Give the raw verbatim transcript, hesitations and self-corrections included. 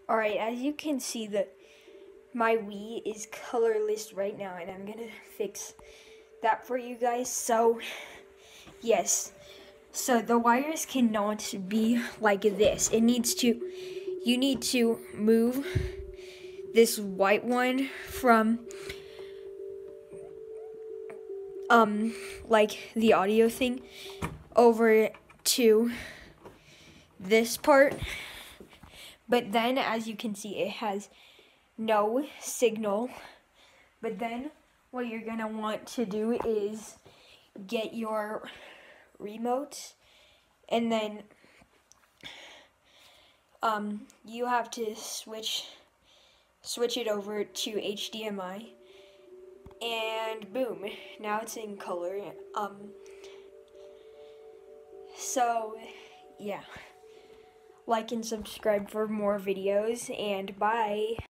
Alright, as you can see, the my Wii is colorless right now, and I'm gonna fix that for you guys. So, yes. So the wires cannot be like this. It needs to, you need to move this white one from, um, like the audio thing over to this part. But then, as you can see, it has no signal. But then what you're gonna want to do is get your remote, and then um, you have to switch switch it over to H D M I, and boom, now it's in color. Um, so yeah, like and subscribe for more videos, and bye.